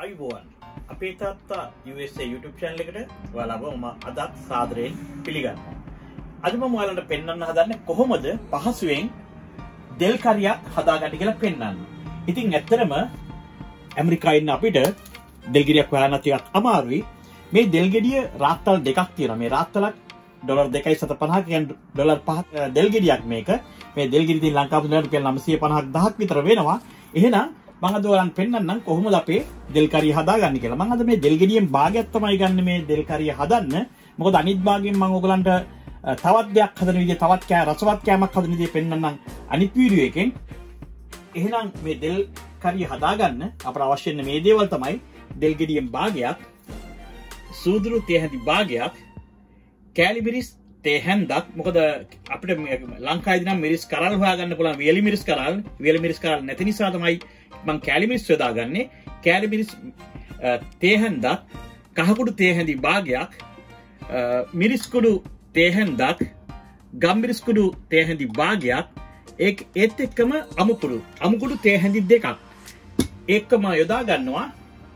අයිබෝවන් අපේ තාත්තා USA YouTube channel එකට ඔයාලව මම අදත් සාදරයෙන් පිළිගන්නවා. අද මම ඔයාලට පෙන්වන්න හදන්නේ කොහොමද පහසුවෙන් දෙල් කරියක් හදාගන්න කියලා පෙන්වන්න. ඉතින් ඇත්තටම ඇමරිකාවේ ඉන්න අපිට දෙල් ගෙඩියක් හොයන්න ටිකක් අමාරුයි. මේ දෙල් ගෙඩිය රාත්තල් දෙකක් තියෙනවා. මේ රාත්තලක් $2.750 කියන්නේ $5 දෙල් ගෙඩියක් මේක. මේ දෙල් ගෙඩිය තියෙන ලංකාවේ $950,000ක් විතර වෙනවා. එහෙනම් මම අද ඔයාලන්ට පෙන්නන්නම් කොහොමද අපේ දෙල් කරිය හදාගන්නේ කියලා. මම අද මේ දෙල් ගෙඩියෙන් භාගයක් තමයි ගන්න මේ දෙල් කරිය හදන්න. මොකද අනිත් භාගයෙන් මම ඔයගලන්ට තවත් දෙයක් හදන විදිහ තවත් රසවත් කෑමක් හදන විදිහ පෙන්නන්නම් අනිත් වීඩියෝ එකෙන්. එහෙනම් මේ දෙල් කරිය හදාගන්න අපට අවශ්‍ය වෙන මේ දේවල් තමයි දෙල් ගෙඩියෙන් භාගයක්, සූදුරු තේ හැඳි භාගයක්, කෑලි මිරිස් තේ හැන්දක්. මොකද අපිට ලංකාවේදී නම් මිරිස් කරල් හොයාගන්න පුළුවන් වියලි මිරිස් කරල් නැති නිසා තමයි මම කෑලි මිරිස් යොදාගන්නේ. කෑලි මිරිස් තේ හැන්දක්, කහකුඩු තේ හැඳි භාගයක්, මිරිස් කුඩු තේ හැන්දක්, ගම්මිරිස් කුඩු තේ හැඳි භාගයක්, ඒත් එක්කම අමුකුඩු තේ හැඳි දෙකක් ඒකම යොදා ගන්නවා.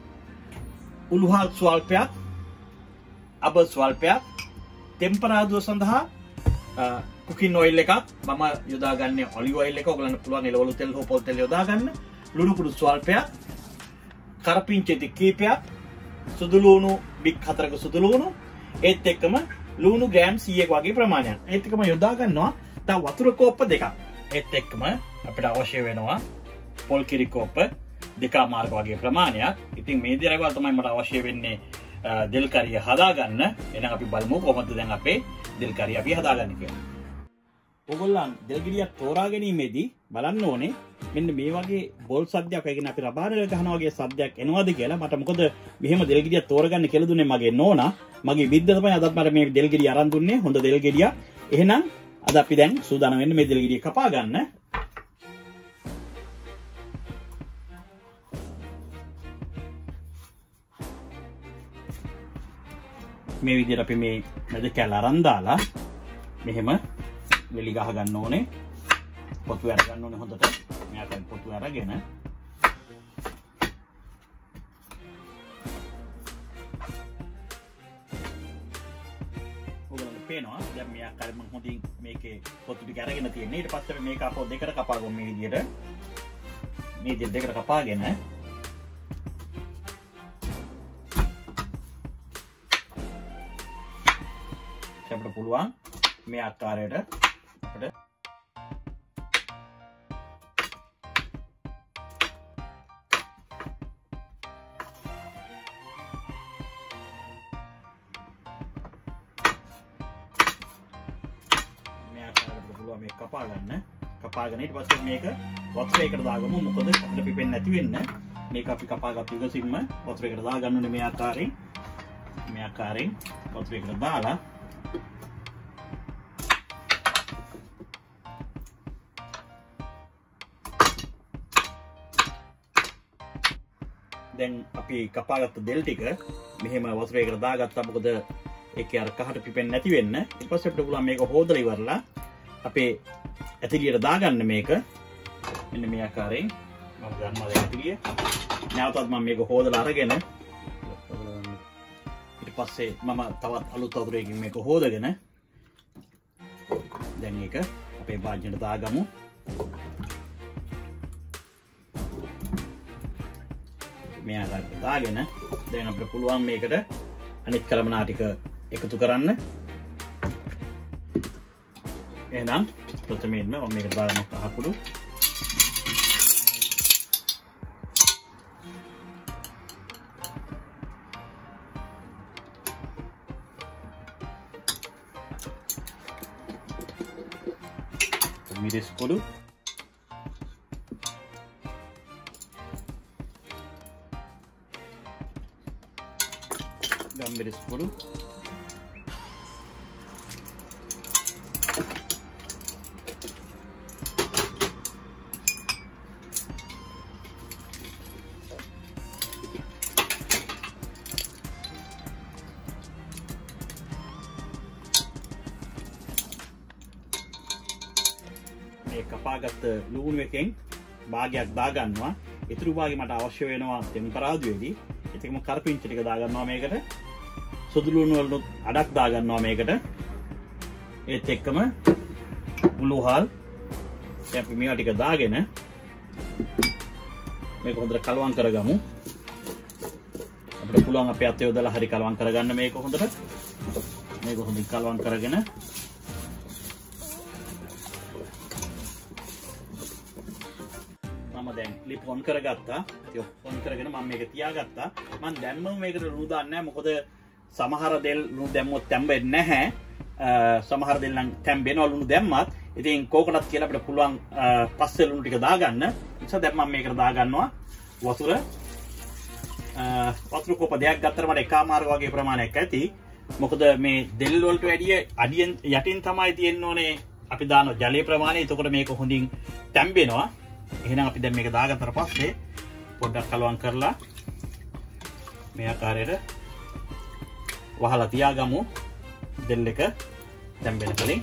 උළුහල් ස්වල්පයක්, අබ ස්වල්පයක්, ටෙම්පරාදුව සඳහා කුකින් ඔයිල් එකක්. මම යොදාගන්නේ ඔලිව් ඔයිල් එක. ඔයගලන්ට පුළුවන් එළවලු තෙල් හෝ පොල් තෙල් යොදා ගන්න. ලුණු කුඩු ස්වල්පයක්, කරපිංචෙති කීපයක්, සුදු ලුණු බික් 4ක සුදු ලුණු, ඒත් එක්කම ලුණු ග්‍රෑම් 100ක වගේ ප්‍රමාණයක්. ඒත් එක්කම යොදා ගන්නවා තව වතුර කෝප්ප දෙකක්. ඒත් එක්කම අපිට අවශ්‍ය වෙනවා පොල් කිරි කෝප්ප 2 වගේ ප්‍රමාණයක්. ඉතින් මේ දේවල් තමයි මට අවශ්‍ය වෙන්නේ දෙල් කරිය හදාගන්න. එහෙනම් අපි බලමු කොහොමද දැන් අපේ දෙල් කරිය අපි හදාගන්නේ කියලා. ඔයගොල්ලන් දෙල් ගෙඩියක් තෝරා ගැනීමේදී බලන්න ඕනේ මෙන්න මේ වගේ බෝල් සද්දයක්, ඒ කියන්නේ අපි රබාරල ගහනවා වගේ සද්දයක් එනවද කියලා. මට මොකද මෙහෙම දෙල් ගෙඩියක් තෝරගන්න කියලා දුන්නේ මගේ නෝනා. මගේ විද්ද තමයි අදත් මට මේ දෙල් ගෙඩිය අරන් දුන්නේ. හොඳ දෙල් ගෙඩියක්. එහෙනම් අද අපි දැන් සූදානම් වෙන්නේ මේ දෙල් ගෙඩිය කපා ගන්න. මේ විදිහට අපි මේ මැද කැල අරන් දාලා මෙහෙම වෙලි ගහ ගන්න ඕනේ. පොතු අර ගන්න ඕනේ හොඳට. මෙයාට පොතු අරගෙන ඔයගොල්ලෝ පේනවා දැන් මෙයා කර මම හොඳින් මේකේ පොතු ටික අරගෙන තියෙන්නේ. ඊට පස්සේ මේක අපෝ දෙකට කපාගමු මේ විදිහට. මේ විදිහට දෙකට කපාගෙන අපිට පුළුවන් මේ ආකාරයට අපිට පුළුවන් මේක කපා ගන්න. කපාගෙන ඊට පස්සේ මේක වතුරේකට දාගමු. මොකද අපිට පිපෙන්නේ නැති වෙන්න. මේක අපි කපාගත්තු ඉවසින්ම වතුරේකට දාගන්න ඕනේ. මේ ආකාරයෙන් වතුරේකට දාලා දැන් අපි කපාගත්ත දෙල් ටික මෙහෙම වතුරේකට දාගත්තා. මොකද ඒකේ අර කහට පිපෙන්නේ නැති වෙන්න. ඊට පස්සේ අපිට පුළුවන් මේක හොදලා ඉවරලා අපේ ඇතිලියට දාගන්න මේක. මෙන්න මේ ආකාරයෙන් මම ගන්නවා දැන් ඇතිලිය. නැවතත් මම මේක හොදලා අරගෙන ඊට පස්සේ මම තවත් අලුත් වතුරකින් මේක හොදගෙන දැන් මේක අපේ භාජනයට දාගමු. මේ ආකාරයට දාගෙන දැන් අපිට පුළුවන් මේකට අනිත් කලමනා ටික එකතු කරන්න. එහෙනම් ප්‍රථමයෙන්ම මම මේක දාගන්න කහකුඩු. මිරිස් කුඩු, ගම්මිරිස් කුඩු, මේ කපාගත්ත ලුණු එකෙන් භාගයක් දාගන්නවා. ඉතුරු භාගෙ මට අවශ්‍ය වෙනවා ටෙම්පරාදුවේදී. ඉතින් කරපිංච ටික දා ගන්නවා මේකට. සුදු ලුණු වල අඩක් දා ගන්නවා මේකට. ඒත් එක්කම උළුහල් අපි මේවා ටික දාගෙන මේක හොඳට කලවම් කරගමු. අපිට පුළුවන් අපේ අතේ යොදලා හරි කලවම් කරගන්න මේක හොඳට. මේක හොඳින් කලවම් කරගෙන මම දැන් ලිප් ඔන් කරගත්තා. ඉතින් ඔන් කරගෙන මම මේක තියාගත්තා. මම දැන්ම මේකට ලුණු දාන්නේ නැහැ. මොකද සමහර දෙල් ලුණු දැම්මොත් තැම්බෙන්නේ නැහැ. සමහර දෙල් නම් තැම්බෙනවා ලුණු දැම්මත්. ඉතින් කෝකනට් කියලා අපිට පුළුවන් පස්සේ ලුණු ටික දාගන්න. ඒ නිසා දැන් මම මේකට දාගන්නවා වතුර. වතුර කෝප දෙකක් ගත්තට මට එකමාර වගේ ප්‍රමාණයක් ඇති. මොකද මේ දෙල් වලට වැඩිය අඩියෙන් යටින් තමයි තියෙන්න ඕනේ අපි දාන ජලයේ ප්‍රමාණය. එතකොට මේක හොඳින් තැම්බෙනවා. එහෙනම් අපි දැන් මේක දාගත්තට පස්සේ පොඩ්ඩක් කලවම් කරලා මේ ආකාරයට වහලා තියාගමු. දෙල් එක තැම්බෙන කලින්.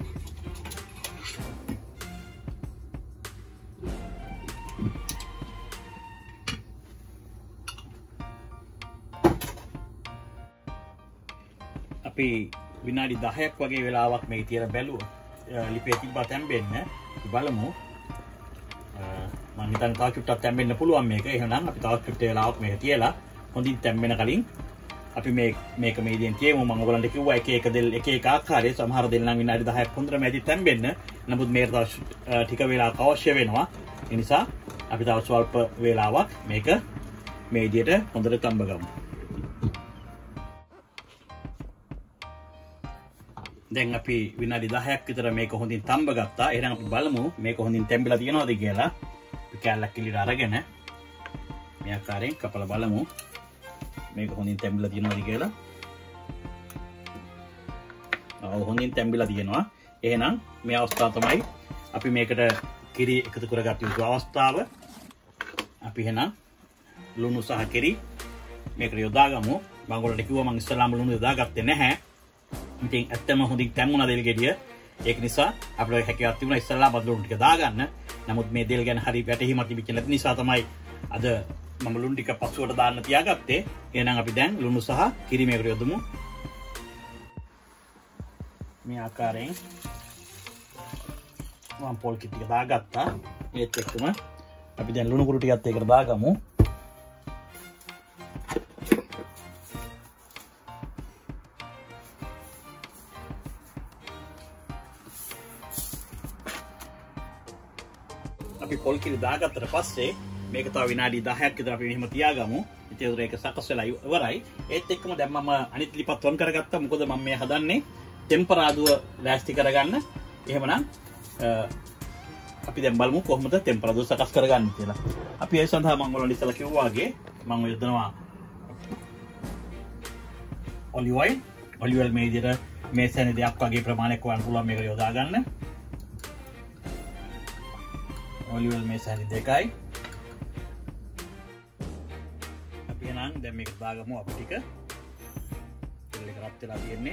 අපි විනාඩි 10ක් වගේ වෙලාවක් මේක තියලා බැලුවා. ලිපේ තිබ්බා තැම්බෙන්න. බලමු. මම හිතන්නේ තව චුට්ටක් තැම්බෙන්න පුළුවන් මේක. එහෙනම් අපි තවත් චුට්ට වෙලාවක් මේක තියලා හොඳින් තැම්බෙන කලින් අපි මේක මේ ඉතින් තියමු. මම ඔයගලන්ට කිව්වා එක දෙල් එක ආකාරයේ සමහර දෙල් නම් විනාඩි 10ක් හොඳටම ඇති තැම්බෙන්න. නමුත් මේක තව ටික වෙලාවක් අවශ්‍ය වෙනවා. ඒ නිසා අපි තව ස්වල්ප වෙලාවක් මේක මේ විදිහට හොඳට තඹගමු. දැන් අපි විනාඩි 10ක් විතර මේක හොඳින් තඹ ගත්තා. එහෙනම් අපි බලමු මේක හොඳින් තැම්බිලා තියෙනවද කියලා. අපි කැල්ලක් කිලිලා අරගෙන මේ ආකාරයෙන් කපලා බලමු. මේක හොඳින් තැම්බිලා තියෙනවද කියලා. හොඳින් තැම්බිලා තියෙනවා. එහෙනම් මේ අවස්ථාව තමයි අපි මේකට කිරි එකතු කරගත්ත යුතු අවස්ථාව. අපි එහෙනම් ලුණු සහ කිරි මේකට යොදාගමු. මම ඔයගොල්ලන්ට කිව්වා මම ඉස්සලාම ලුණු යොදාගත්තේ නැහැ. ඉතින් ඇත්තම හොඳින් තැම්බුණා දෙල් ගෙඩිය. ඒක නිසා අපිට හැකියාවක් තිබුණා ඉස්සලා බදලුණු ටික දාගන්න. නමුත් මේ දෙල් ගැන හරි වැටහීමක් තිබෙච්ච නැති නිසා තමයි අද මම ලුණු ටික පස්සුවට දාන්න තියාගත්තේ. එහෙනම් අපි දැන් ලුණු සහ කිරි මේකට යොදමු. මේ ආකාරයෙන් මම පොල් කිට් ටික දාගත්තා. ඒත් එක්කම අපි දැන් ලුණු කුඩු ටිකත් ඒකට දාගමු. අපි පොල් කිරි දාගත්තට පස්සේ මේක තව විනාඩි 10ක් විතර අපි මෙහෙම තියාගමු. ඉතින් ඒක සකස් වෙලා ඉවරයි. ඒත් එක්කම දැන් මම අනිත් ලිපත් වොන් කරගත්තා. මොකද මම මේ හදන්නේ ටෙම්පරාදුව ලෑස්ති කරගන්න. එහෙමනම් අපි දැන් බලමු කොහොමද ටෙම්පරාදුව සකස් කරගන්නේ කියලා. අපි ඒ සඳහා මම ඔයාලට ඉස්සලා කිව්වා වගේ මම යොදනවා ඔලිව් ඔයිල් මේ විදිහට මේ සැනේ දෙයක් වගේ ප්‍රමාණයක් වань පුළුවන් මේක යොදා ගන්න. ඔලිව් ඔයිල් මේ සැනේ දෙකයි. අපි එහෙනම් දැන් මේක දාගමු අපි ටික. තෙල් එක රත් වෙලා තියෙන්නේ.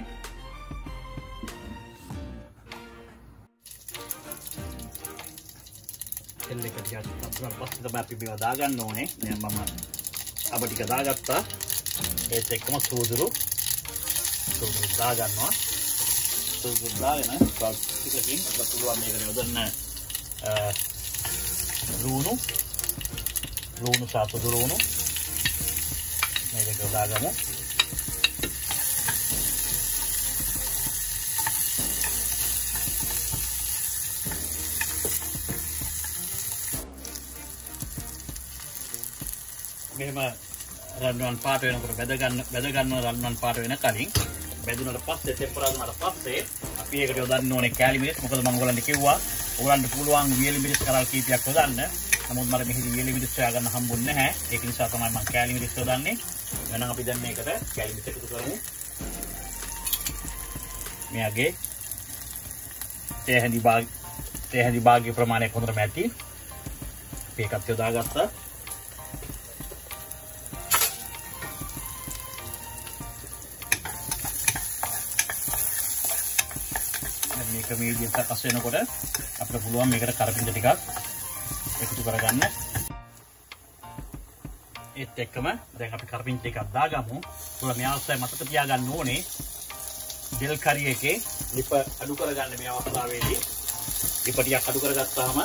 තෙල් එක ටිකක් රත් වුණාට පස්සේ තමයි අපි මේවා දාගන්න ඕනේ. දැන් මම අප ටික දාගත්තා. ඒත් එක්කම සූදුරු දාගන්නවා. සූදුරු දාගෙන ටිකකින් අපිට පුළුවන් මේකට යොදන්න ලුණු සහ සුදු ලුණු මේකට යොදාගමු. මෙහෙම රන්වන් පාට වෙනකොට බෙද ගන්න රන්වන් පාට වෙන කලින් බෙදුනට පස්සේ ටෙම්පරාදු වුණාට පස්සේ අපි ඒකට යොදන්න ඕනේ කෑලි මිරිස්. මොකද මම ඔයගලන්ට කිව්වා ඔයගලන්ට පුළුවන් වියලි මිරිස් කරල් කීපයක් යොදන්න. නමුත් මට මෙහි වියලි මිරිස් හොයාගන්න හම්බුන්නේ නැහැ. ඒක නිසා තමයි මම කෑලි මිරිස් යොදන්නේ. එහෙනම් අපි දැන් මේකට කෑලි මිරිස් එකතු කරමු. මෙයාගේ තේ හැඳි භාගයේ ප්‍රමාණය හොඳටම ඇති. මේකත් යොදාගත්තා. මේක මේ විදිහට සකස් වෙනකොට අපිට පුළුවන් මේකට කරපිංච ටිකක් එකතු කරගන්න. ඒත් එක්කම දැන් අපි කරපිංචි එකක් දාගමු. උලා මේ අවස්ථාවේ මතක තියාගන්න ඕනේ දෙල් කරිය එකේ ලිප අඩු කරගන්න මේ අවස්ථාවේදී. ලිප ටිකක් අඩු කරගත්තාම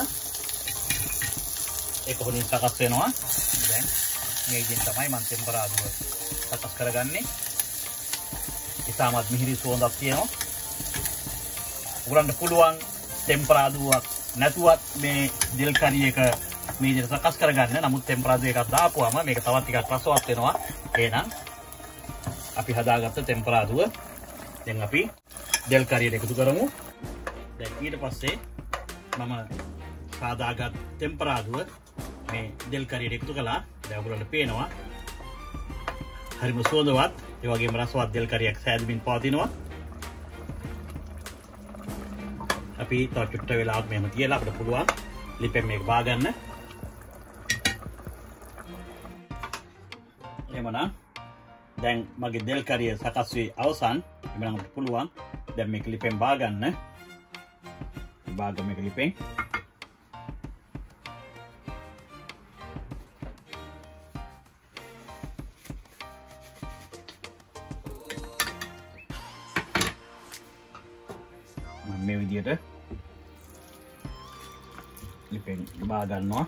ඒක හොඳින් සකස් වෙනවා. දැන් මේ ඉතින් තමයි මම ටෙම්පරාදුව සකස් කරගන්නේ. ඉතාමත් මිහිරි සුවඳක් තියෙනවා. උගලන්ට පුළුවන් ටෙම්පරාදුවක් නැතුවත් මේ දෙල් කරිය එක මේ විදිහට සකස් කරගන්න. නමුත් ටෙම්පරාදුව එකක් දාපුවම මේක තවත් ටිකක් රසවත් වෙනවා. එහෙනම් අපි හදාගත්ත ටෙම්පරාදුව දැන් අපි දෙල් කරියට එකතු කරමු. දැන් ඊට පස්සේ මම සාදාගත් ටෙම්පරාදුව මේ දෙල් කරියට එකතු කළා. දැන් ඔයගොල්ලන්ට පේනවා හරිම සුවඳවත් ඒ වගේම රසවත් දෙල් කරියක් සෑදමින් පවතිනවා. අපි තව චුට්ට වෙලාවක් මෙහෙම තියලා අපිට පුළුවන් ලිපෙන් මේක බා ගන්න. එහෙමනම් දැන් මගේ දෙල් කරිය සකස් වී අවසන්. එහෙනම් අපිට පුළුවන් දැන් මේක ලිපෙන් බා ගන්න. බාගම මේක ලිපෙන්. මේ විදිහට ලිපෙන් බා ගන්නවා.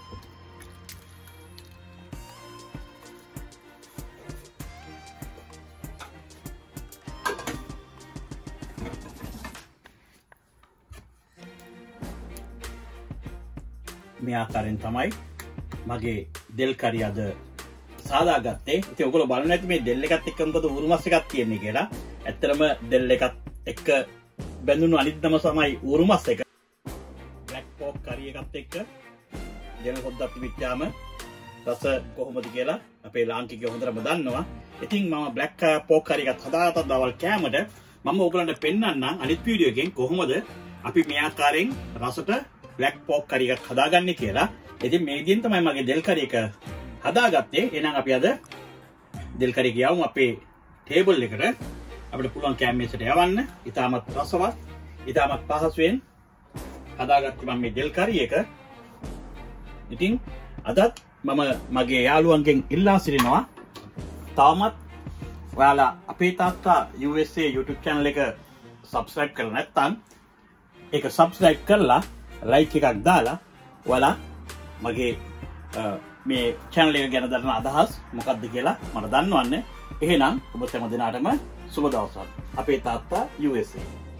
මේ ආකාරයෙන් තමයි මගේ දෙල් කරිය අද සාදාගත්තේ. ඉතින් ඔයගොල්ලෝ බලන්න ඇති මේ දෙල් එකත් එක්ක මොකද උරුමස් එකක් තියෙන්නේ කියලා. ඇත්තටම දෙල් එකත් එක්ක බැඳුණු අනිත් නම තමයි උරුමස් එක. බ්ලැක් පෝක් කරි එකත් එක්ක දෙල් හොද්දක් තිබිච්චාම රස කොහොමද කියලා අපේ ලාංකිකයෝ හොඳටම දන්නවා. ඉතින් මම බ්ලැක් පෝක් කරි එකත් හදාගත්ත දවල් කෑමට මම ඔයගලන්ට පෙන්නන්නම් අනිත් වීඩියෝ එකෙන් කොහොමද අපි මේ ආකාරයෙන් රසට බ්ලැක් පෝක් කරි එකක් හදාගන්නේ කියලා. ඉතින් මේ විදිහෙන් තමයි මගේ දෙල් කරි එක හදාගත්තේ. එහෙනම් අපි අද දෙල් කරි එක යවමු අපේ ටේබල් එකට. අපිට පුළුවන් කැමරේට යවන්න. ඉතාමත් රසවත්, ඉතාමත් පහසුවෙන් හදාගත්තේ මම මේ දෙල් කරි එක. ඉතින් අදත් මම මගේ යාළුවන්ගෙන් ඉල්ලා සිටිනවා තවමත් ඔයාලා අපේ තාත්තා USA YouTube channel එක subscribe කරලා නැත්නම් ඒක subscribe කරලා like එකක් දාලා ඔයාලා මගේ මේ channel එක ගැන දරන අදහස් මොකක්ද කියලා මට දන්වන්න. එහෙනම් ඔබ හැම දිනාටම සුබ දවසක්. අපේ තාත්තා USA